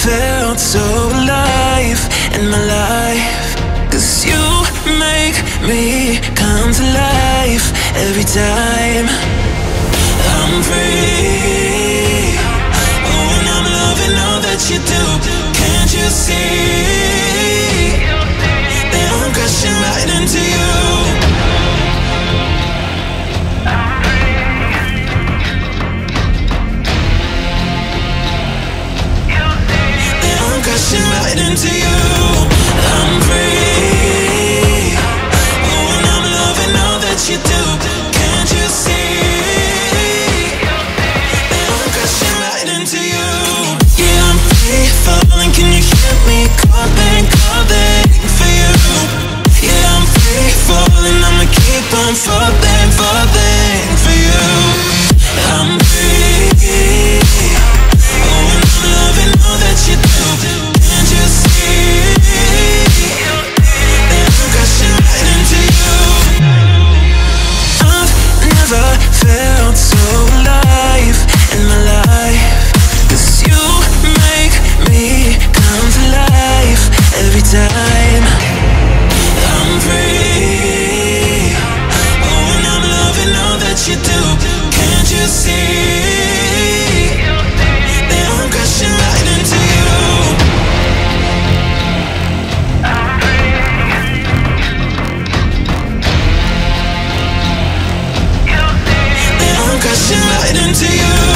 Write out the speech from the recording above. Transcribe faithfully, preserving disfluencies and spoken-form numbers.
felt so alive in my life. Cause you make me come to life every time I'm free. Oh, and I'm loving all that you do. Can't you see that I'm crashing right into you? Crashing right into you. I'm free. Oh, and I'm loving all that you do. Can't you see that I'm crashing right into you? Yeah, I'm free falling. Can you hear me calling, calling for you? Yeah, I'm free falling. I'ma keep on falling, falling for you. I'm free. Oh, and I'm loving all that you do. Felt so alive in my life. Cause you make me come to life every time I'm free. Oh, and I'm loving all that you do. Can't you see that I'm crashing right into you? Crashing right into you.